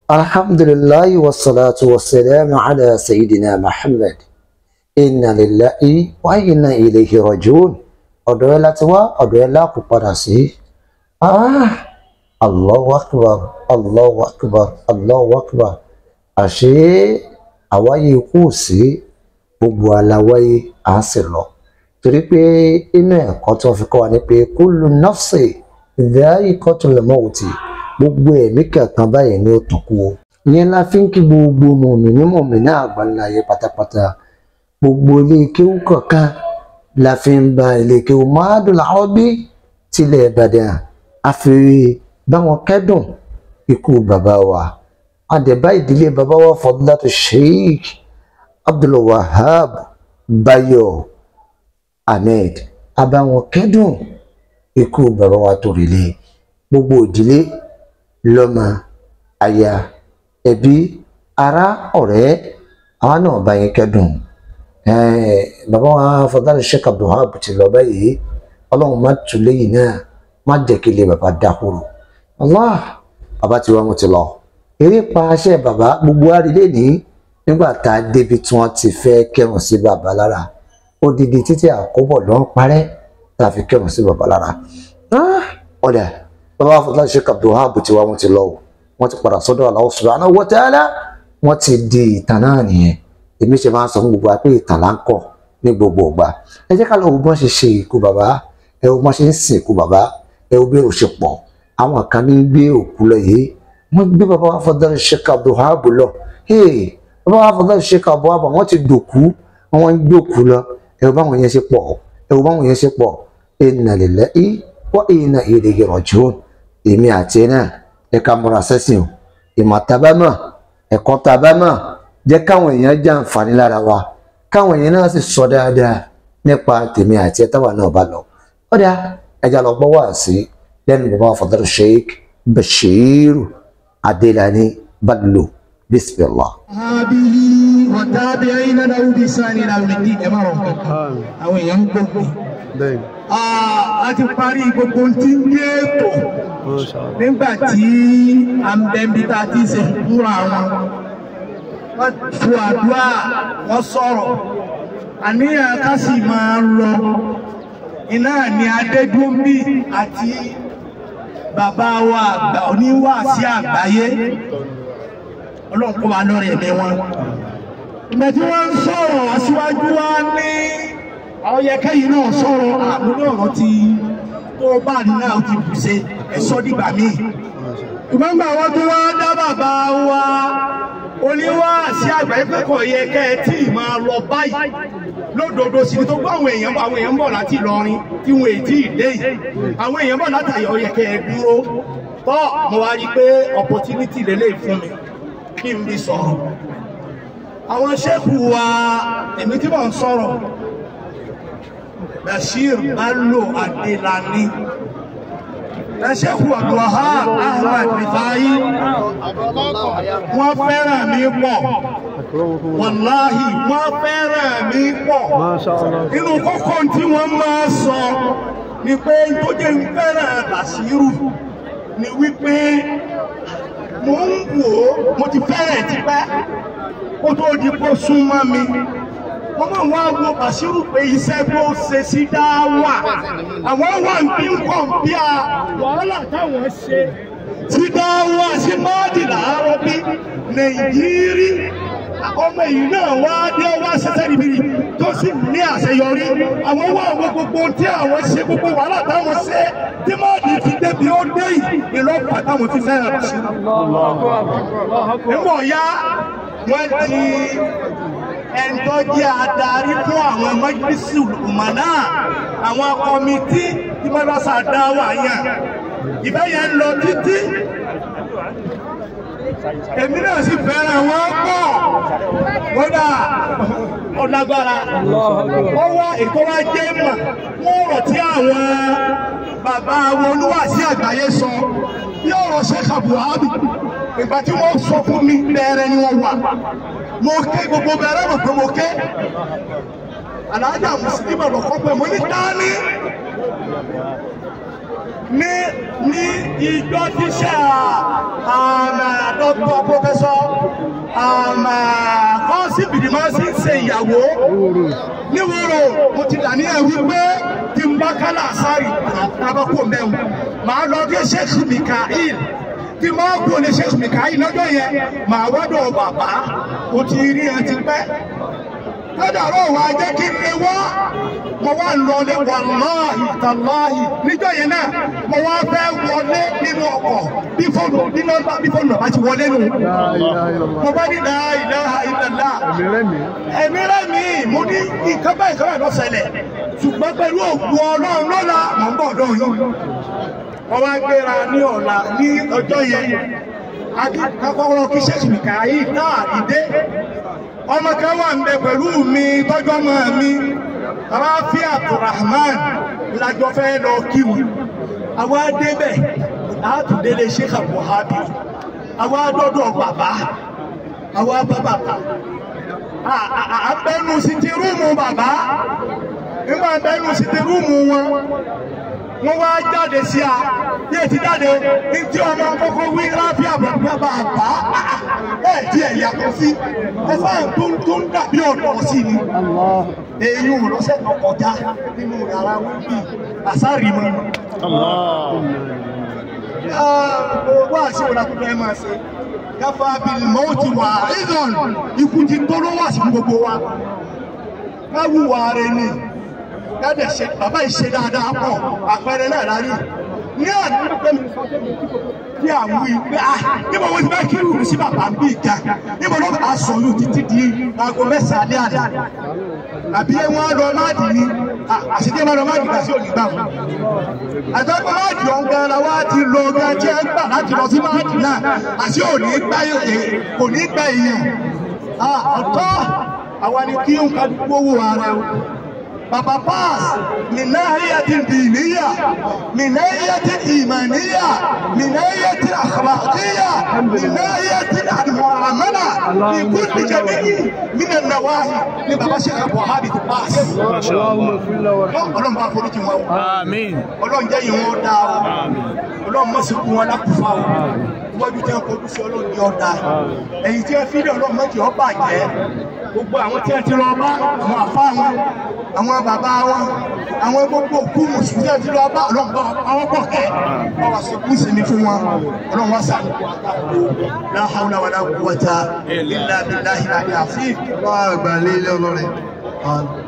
Alhamdulillah wassalatu wassalamu ala sayyidina Muhammad. Inna lillahi wa inna ilayhi rajiun. Ọ̀dọ̀ ẹ̀ láti wá, ọ̀dọ̀ ẹ̀ la kò padà sí. Allahu akbar, Allahu akbar, Allahu akbar. Àṣé àwáyé kù sí gbogbo aláwáyé à ń sì lọ. Torí pé inú ẹ̀kọ́ tí wọ́n fi kọ́ wa ni pé kullu nafsi dha'iqatul mawti. Gbogbo ẹ̀mí kankan báyìí ni ó tàn kú o. Ìyẹn la fi ń kí gbogbo mùmínì àgbáńláyé pátápátá. Gbogbo ilé kéwú kọ̀ọ̀kan la fi ń ba ilé kéwú Ma'hadul Arabi tilẹ̀ Ìbàdàn. A fi báwọn kẹ́dùn ikú bàbá wa. Àdẹ̀bá ìdílé bàbá wa Fadilatu Sheikh Abdul Wahab Bayo Ahmed. A bá wọn kẹ́dùn ikú bàbá wa Torílé. Gbogbo ìdílé lọ́mọ, aya, ẹbí, ará, ọ̀rẹ́, àwọn náà bá yín kẹ́dùn. Bàbá wa Fadilatu Sheikh Abdul Wahab ti lọ báyìí. Ọlọ́run má tù lẹ́yìn náà, má jẹ́ kí ilé bàbá dákúrò. Allah, bàbá ti wá wọn ti lọ. Eré pa aṣẹ bàbá gbogbo àrílé ní nígbà tá a débi tí wọ́n ti fẹ́ kẹrùn sí bàbá lára. Odidi títí àkóbọ̀ ló ń parẹ́ tá a fi kẹrùn sí bàbá lára. Ọ̀dà bàbá Fadilatu Sheikh Abdul Wahab ti wá wọn ti lọ. Wọ́n ti padà sọ́dọ̀ Allah subhanahu wa ta'ala. Wọ́n ti di ìtàn náà nìyẹn. Èmi ṣe máa ń sọ fún gbogbo wa pé ìtàn là ń kọ ní gbogbo ìgbà. Ẹ jẹ́ ká lọ wo bọ́n ṣe ṣe ìkú bàbá. Ẹ wo bọ́n ṣe ń sin ìkú bàbá. Ẹ wo bí ó ṣe pọ̀. Àwọn kan ní gbé òkú lọ yìí. Wọ́n gbé bàbá wa Fadilatu Sheikh Abdul Wahab lọ. Bàbá wa Fadilatu Sheikh Abdul Wahab wọ́n ti dòkú. Wọ́n ń gbé òkú lọ. Ẹ wo báwọn yẹn ṣe pọ̀. Ẹ wo báwọn yẹn ṣe pọ̀. Inna lillahi wa inna ilayhi rajiun. Èmi àti náà ẹ ká múra sẹ́sìn o. Ìmọ̀ tabámọ̀, ẹ̀kọ́ tabámọ̀ jẹ́ káwọn èèyàn jẹ àǹfààní lára wa. Káwọn èèyàn náà sì sọ dáadáa nípa tèmi àti ẹ̀tàwà náà bá lọ. Ọ̀dà ẹja lọ gbọ́ wá sí lẹ́nu bàbá Fadilatu Sheikh Bashir Adelani Bello. Bismillah. Wa tabi'ina lahu bi ihsani ila yawmiddin. Ẹ má rọ̀ nǹkan. Àwọn èèyàn ń gbógun. A ti parí gbogbo tí ń gbé ètò nígbà tí a ń bẹ bí ta ti ṣe fúnra wọn. Wọ́n tu àdúrà, wọ́n sọ̀rọ̀. Àníyàn ká sì máa lọ. Iná ni Adédúnbí àti bàbá wa àgbà oníwàásí àgbáyé. Ọlọ́run kó wa lọ́rẹ̀ ẹ̀mí wọn. Ìgbà tí wọ́n ń sọ̀rọ̀ aṣíwájú wa ní àwọn yẹkẹ́ yìí náà sọ̀rọ̀ àmúlò ọ̀rọ̀ tí tó bá ní náà ti bù ṣe ẹ̀sọ́ dìgbà míì. Ìgbàgbà wọn tó wá dá bàbá wa oníwàásí àgbáyé pé kò yẹ kẹ́ ẹ tí ì máa lọ báyìí. Lódodo sí ni tó gbọ́ àwọn èèyàn bọ̀ láti Ìlọrin tí wọn èdè ìdé yìí. Àwọn èèyàn bọ̀ láti Ọ̀yọ́ yẹ kẹ́ ẹ dúró. Tọ́ mo wá rí i pé opportunity lélẹ̀ fún mi kí n bí sọ̀rọ̀. Àwọn ṣẹ́kù wa èmi tí mò ń sọ̀rọ̀ Bashir Bello Adelani. Ṣẹ́kù Abdul Wahab Ahmed Rifai. Wọ́n fẹ́ràn mi pọ̀. Wàláhì wọ́n fẹ́ràn mi pọ̀. Inú kókó tí wọ́n máa sọ ni pé tó jẹ́ ń fẹ́ràn Bashiru ni wípé mo ń wò ó, mo ti fẹ́rẹ̀ tipẹ́ kó tó di kó súnmọ́ mi. Wọ́n máa wá wo Bashiru pé iṣẹ́ bó ṣe sí dáwà. Àwọn wà ń bí nǹkan bí a wàhálà táwọn ṣe sí dáwà sí Ma'hadul Arabi Nàìjíríà. Ọmọ yìí náà wá dé wá ṣẹṣẹ́ níbí tó sì ní àṣeyọrí. Àwọn wà wo gbogbo tí àwọn ṣe gbogbo wàhálà táwọn ṣe tí Ma'hadi fi débi ó dé ìlọ́pàá táwọn fi fẹ́ràn Bashiru. Nígbà ya wọ́n di ẹni tó jẹ́ adarí fún àwọn Majlisul Umana, àwọn kọmitì tí Madrasa Dáwà yàn. Ìbẹ́yẹn ń lọ títí. Èmi náà sì fẹ́ràn wọn pọ̀. Kódà ọ̀lágbára. Wọ́n wá ètò wa jẹ́ mọ̀. Wọ́n rọ̀ tí àwọn bàbá wọn oníwàásí àgbáyé sọ. Bí ọ̀rọ̀ Sheikh Abdul Wahab. Ìgbà tí wọ́n sọ fún mi bẹ̀rẹ̀ ni wọ́n wà. Mo ké gbogbo bẹ̀rẹ̀ mọ̀ pé mo ké. Aláàjà Mùsùlùmí lọ́kọ́ pé mo ní dání. ní ìjọ tíṣà dr professor kọ́sì bìdìmọ́sì ń ṣe ìyàwó níwòrò mo ti dà ní ẹ̀rú pé tí n bá kálá àsárì àbákò mẹ́wọ̀n màá lọ dé Sheikh Mikael tí máa kú ní Sheikh Mikael lọ́jọ́ yẹn màá wọ́dọ̀ bàbá mo ti rí ẹ ti pẹ́ lọ́dọ̀ọ́rọ̀ wa jẹ́ kí n lè wá mo wá lọlé wàláhì tàláhì níjọ́ yẹn náà mo wá fẹ́ wọlé nínú ọkọ̀ bí fóònù bá ti wọlé nù mo bá ní la ilaha illallah ẹ̀mí rẹ̀mí mo ní ìkábà ló ṣẹlẹ̀ ṣùgbọ́n pẹ̀lú òkú ọlọ́run lọ́la mọ̀ ń bọ̀ ọ̀dọ́ yìí wọ́n wá gbéra ní ọ̀la ní ọjọ́ yẹn akọ́kọ́rọ́ kí Sheikh Mikael náà ìdé ọmọ kan wà ń bẹ pẹ̀lú mi tọ́jú ọmọ mi Rafi Abdulrahman lájọ fẹ́ lọ kíwù àwa débẹ̀ látùdélé Sheikh Buhari àwa dọ́dọ̀ bàbá àwa bá bàbá àbẹ́nu sí ti rúùmù bàbá nígbà àbẹ́nu sí ti rúùmù wọn wọ́n wá jáde sí a yé ti jáde ní tí ọmọ kọ́kọ́ wí Rafi Abdulrahman bàbá tí ẹ̀ yàtọ̀ sí ẹfà tó ń dàbí ọ̀dọ̀ sí ni èyí ò lọ́sẹ̀ tó kọjá nínú yàrá wípé àsáàrí mọ́ owó àṣíwòrán tó fẹ́ máa ṣe káfà bíi mọ́ọ̀tì wà ìdọ̀n ikú ti tó ló wà sí gbogbo wa káwùwà rẹ̀ ni kádẹ̀ ṣe bàbá ìṣe dáadáa pọ̀ àpẹẹrẹ náà lárí ní àdúgbò pẹ̀lú kí àwọn ìgbé níbo wọ́n ti bá kí rúurú sí bàbá ń bí ìjà níbo ló bá sọ yóò títí di aago mẹ́sàn-án alẹ́ àdá àbí wọ́n lọ máàdì ní àṣìṣe máa lọ máàdì kà sí òní gbà fún àtọ́gbọ́n máàdì ọ̀gá ara wa ti lọ ọgá jẹ́ gbà láti lọ sí máàdì náà àti òní gbá èèyàn ọ̀tọ̀ àwa ni kí n ká gbówó ara Baba Pass min nahiyatin diniyya min nahiyatin imaniyya min nahiyatin akhlaqiyya min nahiyatin al-mu'amala fi kulli jami'i min an-nawahi ni Baba Sheikh Buhari Pass Ọlọ́run bá foríjì wọn àmín Ọlọ́run jẹ́ ìwọ̀n dá o Ọlọ́run má ṣe kú wọn lákùfà o wọ́n jẹ́ kojú sí Ọlọ́run ní ọ̀dà ẹ̀yìn tí ẹ fi lé Ọlọ́run mọ́jì ọ bàjẹ́ gbogbo àwọn tí ẹ ti lọ bá àwọn àfá wọn àwọn bàbá wọn àwọn gbogbo òkú mùsùlùmí tí ẹ ti lọ bá Ọlọ́run bá àwọn pọ̀ kẹ́ ọwọ́ sí kú sí ní fún wọn Ọlọ́run wá sàánú la hawla wala quwwata illa billahi al-azim.